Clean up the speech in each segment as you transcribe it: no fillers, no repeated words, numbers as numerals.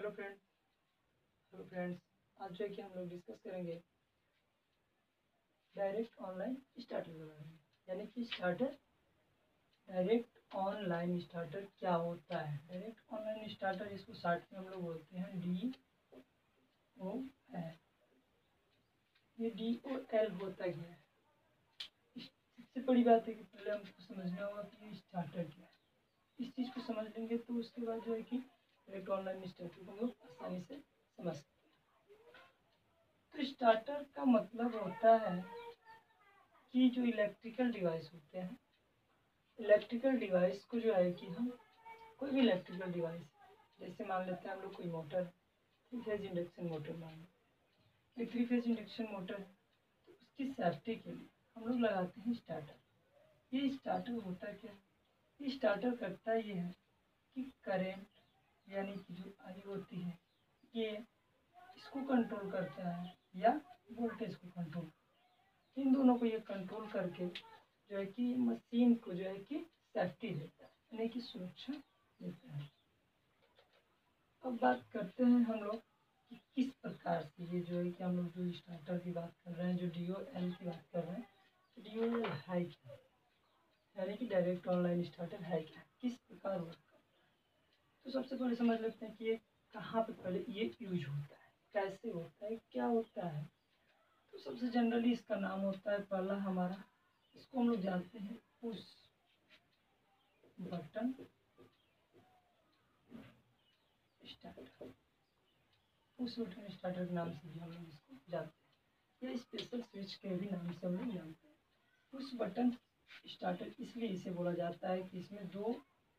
Hello friends, आज जो है कि हम लोग डिस्कस करेंगे डायरेक्ट ऑनलाइन स्टार्टर के बारे में। यानी कि डायरेक्ट ऑनलाइन स्टार्टर क्या होता है। डायरेक्ट ऑनलाइन स्टार्टर, इसको शॉर्ट में हम लोग बोलते हैं DOL। ये DOL होता क्या है? सबसे बड़ी बात है कि पहले हमको समझना होगा कि ये स्टार्टर क्या है। इस चीज़ को समझ लेंगे तो उसके बाद जो है कि डायरेक्ट ऑनलाइन स्टार्टर को हम लोग आसानी से समझ सकते हैं। तो स्टार्टर का मतलब होता है कि जो इलेक्ट्रिकल डिवाइस होते हैं, इलेक्ट्रिकल डिवाइस को जो है कि हम कोई भी इलेक्ट्रिकल डिवाइस, जैसे मान लेते हैं हम लोग कोई मोटर, 3 फेज इंडक्शन मोटर मान लेते हैं, 3 फेज इंडक्शन मोटर है, तो उसकी सेफ्टी के लिए हम लोग लगाते हैं स्टार्टर। ये स्टार्टर होता क्या है? ये स्टार्टर करता ये है कि करेंट यानी कि जो आई होती है ये इसको कंट्रोल करता है या वोल्टेज को कंट्रोल, इन दोनों को ये कंट्रोल करके जो है कि मशीन को जो है कि सेफ्टी देता है, यानी कि सुरक्षा देता है। अब बात करते हैं हम लोग कि किस प्रकार से ये जो है कि हम लोग जो स्टार्टर की बात कर रहे हैं, जो DOL की बात कर रहे हैं, तो DOL है क्या, यानी कि डायरेक्ट ऑनलाइन स्टार्टर है क्या, किस प्रकार वर्क करता है। तो सबसे पहले समझ लेते हैं कि ये कहाँ पे पहले ये यूज होता है, कैसे होता है, क्या होता है। तो सबसे जनरली इसका नाम होता है पहला हमारा, इसको हम लोग जानते हैं push button starter. Push button starter के नाम से भी हम लोग इसको जानते हैं, या स्पेशल स्विच के भी नाम से हम लोग जानते हैं। पुश बटन स्टार्टर इसलिए इसे बोला जाता है कि इसमें दो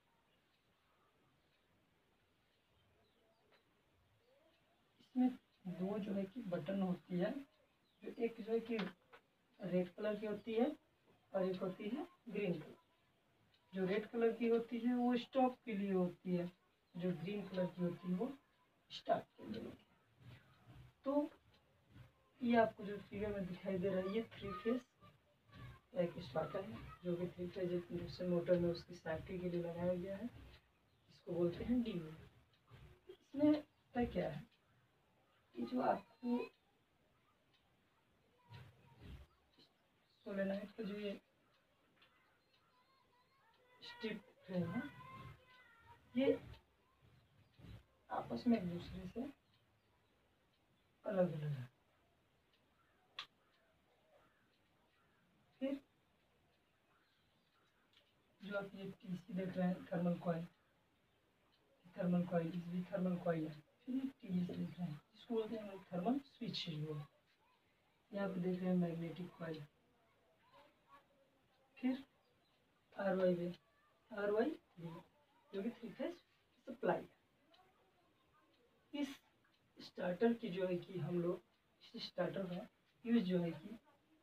जो है कि बटन होती है, जो एक जो है कि रेड कलर की होती है और एक होती है ग्रीन कलर। जो रेड कलर की होती है वो स्टॉप के लिए होती है, जो ग्रीन कलर की होती है वो स्टार्ट के लिए होती है। तो ये आपको जो फिगर में दिखाई दे रहा है, ये 3 फेज एक स्टार्टर है, जो कि 3 फेज इंडक्शन मोटर में उसकी सेफ्टी के लिए लगाया गया है। इसको बोलते हैं DOL। इसमें होता क्या है कि जो आपको सोलेनोइड का जो ये स्टिप है ना, ये आपस में एक दूसरे से अलग अलग है। फिर जो आप ये TC देख रहे हैं, थर्मल कॉइल भी थर्मल कॉइल है। फिर ये TS देख रहे हैं, इसको बोलते हैं हम लोग थर्मल स्विच बोर्ड। यहाँ पे देख रहे हैं मैग्नेटिक कॉइल। फिर RY जो कि 3 फेज सप्लाई है। इस स्टार्टर की जो है कि हम लोग इस स्टार्टर का यूज जो है कि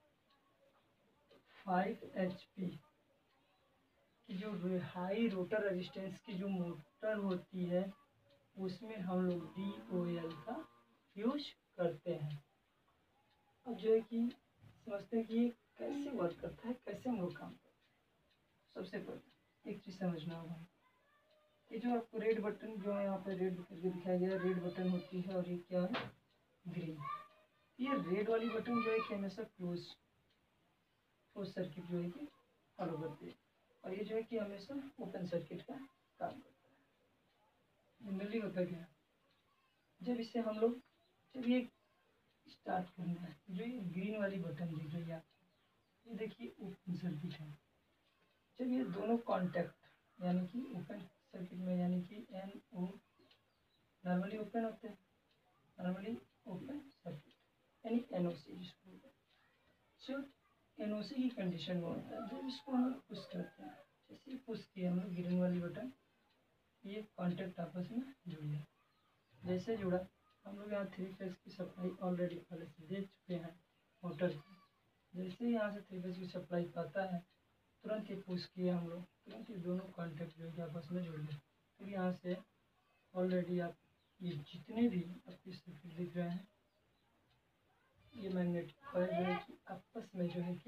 5 HP की जो हाई रोटर रेजिस्टेंस की जो मोटर होती है उसमें हम लोग DOL का यूज करते हैं। अब जो है कि समझते हैं कि ये कैसे वर्क करता है, कैसे हम लोग काम करते हैं। सबसे पहले एक चीज़ समझना होगा, ये जो आपको रेड बटन जो है यहाँ पे रेड करके दिखाया गया है, रेड बटन होती है, और ये क्या है ग्रीन। ये रेड वाली बटन जो है कि हमेशा क्लोज सर्किट जो है कि फॉलो करती है, और ये जो है कि हमेशा ओपन सर्किट का काम करता है। जनरली होता क्या है, जब इसे हम लोग जब ये स्टार्ट करना है, जो ये ग्रीन वाली बटन दिख रही है आपको, ये देखिए ओपन सर्किट है। जब ये दोनों कॉन्टैक्ट यानी कि ओपन सर्किट में, यानी कि NO नॉर्मली ओपन होते हैं, नॉर्मली ओपन सर्किट यानी NOC जिसको बोलते हैं। जो NOC की कंडीशन में होता है, जब इसको हम लोग पुश करते हैं, जैसे पुश किया हम लोग ग्रीन वाली बटन, ये कॉन्टैक्ट आपस में जुड़ गया। जैसे जुड़ा, हम लोग यहाँ 3 फेज की सप्लाई ऑलरेडी पहले से दे चुके हैं मोटर की। जैसे ही यहाँ से 3 फेज की सप्लाई पाता है, तुरंत ये पुश किया हम लोग, तुरंत ये दोनों कॉन्टैक्ट जो है आपस में जुड़ गए। फिर यहाँ से ऑलरेडी आप ये जितने भी आपके सर्किट दिख रहे हैं, ये मैग्नेटिक कॉइल जो है कि आपस में जो है कि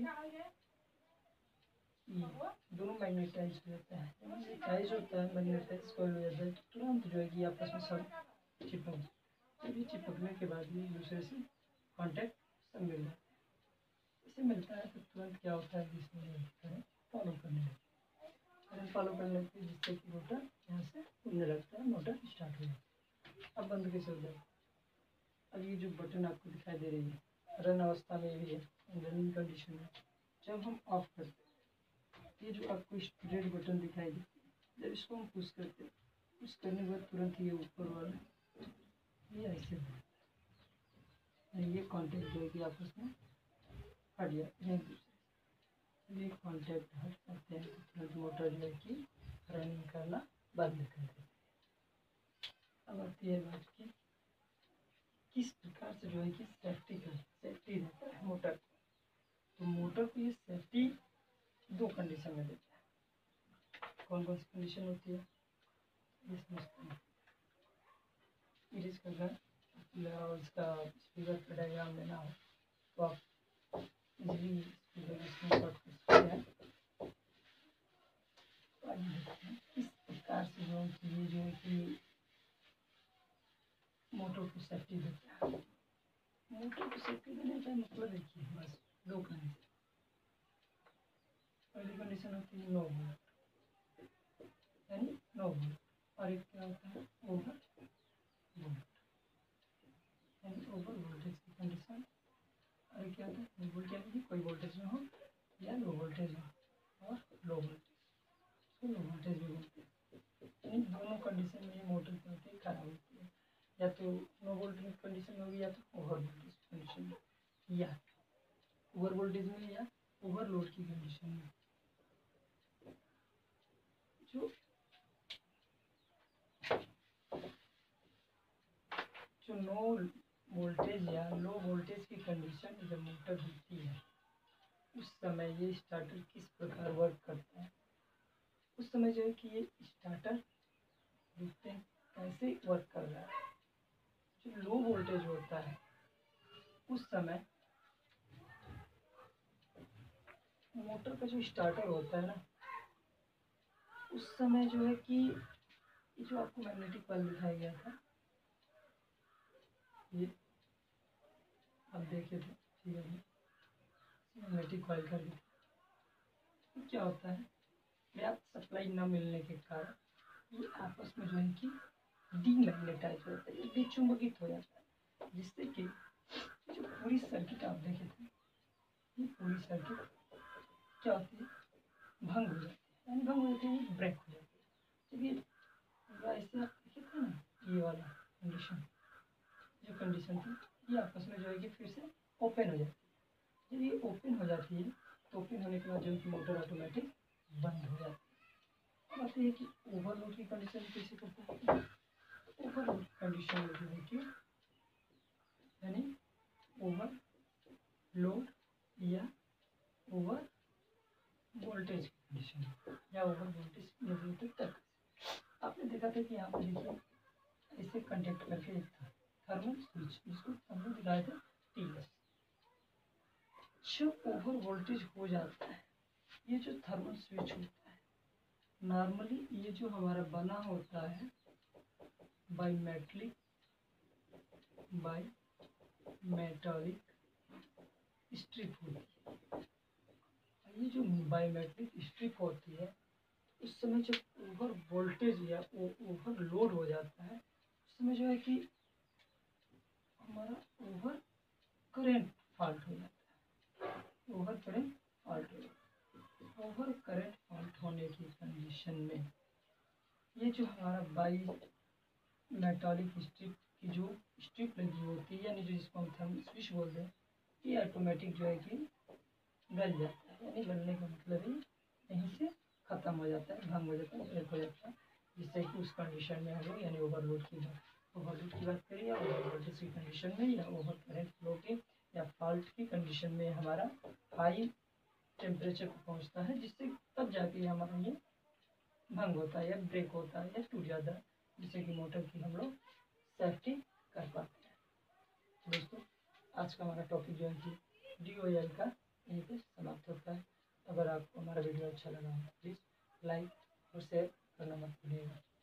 ये दोनों मैग्नेटाइज हो जाता है। जब मैग्नेटाइज होता है, मैग्नेटाइज कॉइल हो जाता है, तो तुरंत जो है कि आपस में सब चिपक, जब ये चिपकने के बाद ये एक दूसरे से कांटेक्ट सब मिल जाता है। इसे मिलता है तो तुरंत क्या होता है कि इसमें करंट फॉलो करने लगता है, करंट फॉलो करने लगती है, जिससे कि मोटर यहाँ से घूमने लगता है, मोटर स्टार्ट हो जाती है। अब बंद कैसे हो जाएगा? अब ये जो बटन आपको दिखाई दे रही है रन अवस्था में भी है, रनिंग कंडीशन में, जब हम ऑफ करते हैं ये जो आपको रेड बटन दिखाई देती है, जब इसको हम पुश करते हैं, पुश करने के बाद तुरंत ये ऊपर वाला ये ऐसे ये कॉन्टेक्ट जो है कि आपस में हट गया एक दूसरे से, ये कॉन्टेक्ट हट जाते हैं तो तुरंत मोटर जो है कि रनिंग करना बंद कर देती है। अब आती है बात की किस प्रकार से जो है कि सेफ्टी रहता है मोटर। तो मोटर को ये सेफ्टी दो कंडीशन में देता है। कौन कौन सी कंडीशन होती है ये समझते हैं। इरेज करना और इसका स्पीकर का डायग्राम लेना हो तो आप इजीली स्पीकर स्क्रीनशॉट कर सकते हैं। तो आइए देखते हैं किस प्रकार से जो ये जो है कि मोटर को सेफ्टी देता है। मोटर को सेफ्टी देने का मतलब देखिए बस दो कंडीशन। पहली कंडीशन होती है नो वोल्ट, यानी नो वोल्ट, और एक क्या होता है ओवर वोल्ट, यानी ओवर वोल्टेज की कंडीशन। और क्या होता है नो वोल्ट, यानी कोई वोल्टेज ना हो या लो वोल्टेज हो, और लो वोल्टेज तो लो वोल्टेज भी बोलते हैं। इन दोनों कंडीशन में ये मोटर क्या होती है खराब होती है, या तो नो वोल्टेज कंडीशन में होगी या तो ओवर वोल्टेज कंडीशन में, या ओवर वोल्टेज में या ओवरलोड की कंडीशन में। जो नो वोल्टेज या लो वोल्टेज की कंडीशन जब मोटर होती है उस समय ये स्टार्टर किस प्रकार वर्क करता है। उस समय जो है कि ये स्टार्टर देखते हैं कैसे वर्क कर रहा है। जो लो वोल्टेज होता है उस समय मोटर का जो स्टार्टर होता है ना, उस समय जो है कि जो आपको मैग्नेटिक कॉइल दिखाया गया था ये आप देखे थे, ठीक है, मैग्नेटिक कॉइल कर दिया। तो क्या होता है पर्याप्त सप्लाई न मिलने के कारण ये आपस में जो है कि डीमैग्नेटाइज हो जाता है, ये विचुंबकित हो जाता है, जिससे कि जो पूरी सर्किट आप देखे थे ये पूरी सर्किट क्या होती है भंग हो जाती है, यानी भंग हो जाती है, ब्रेक हो जाती है। जब ये ऐसे आप देखे थे ना ये वाला कंडीशन, जो कंडीशन थी ये आपस में जो है कि फिर से ओपन हो जाती है। जब ये ओपन हो जाती है तो ओपन होने के बाद जो है कि मोटर ऑटोमेटिक बंद हो जाती है। अब आती है कि ओवरलोड की कंडीशन कैसे करता है। ओवरलोड कंडीशन में जो है कि यानी ओवरलोड या ओवर वोल्टेज की कंडीशन या ओवर वोल्टेज रेगुलेटर तक। आपने देखा था कि यहाँ पर देखिए ऐसे कंडक्ट करके एक था थर्मल स्विच, जिसको हमने दिखाया था टीएस। जब ओवर वोल्टेज हो जाता है ये जो थर्मल स्विच होता है, नॉर्मली ये जो हमारा बना होता है बाई मेटालिक स्ट्रिप होती है। ये जो बाई मेटालिक स्ट्रिप होती है उस समय जब ओवर वोल्टेज या ओवर लोड हो जाता है उस समय जो है कि हमारा ओवर करंट फॉल्ट हो जाता है, ओवर करंट फॉल्ट हो जाता है। ओवर करंट फॉल्ट होने की कंडीशन में ये जो हमारा बाई मेटालिक स्ट्रिप की जो स्ट्रिप लगी होती है, यानी जो जिसको हम थर्मल स्विच बोलते हैं, ये ऑटोमेटिक जो है कि गल जाता है। यानी गलने का मतलब ही यहीं से ख़त्म हो जाता है, भंग हो जाता है, ब्रेक हो जाता है, जिससे कि उस कंडीशन में हम लोग यानी ओवरलोड की बात करें या ओवर वोल्टेज की कंडीशन में या ओवर करंट फ्लो की या फॉल्ट की कंडीशन में हमारा हाई टेम्परेचर को पहुँचता है, जिससे तब जाके हमारा ये भंग होता है या ब्रेक होता है या टूट जाता है, जिससे कि मोटर की हम लोग सेफ्टी कर पाते हैं। दोस्तों आज का हमारा टॉपिक जो है कि DOL का यहीं पे समाप्त होता है। अगर आपको हमारा वीडियो अच्छा लगा हो प्लीज़ लाइक और शेयर करना मत भूलिएगा।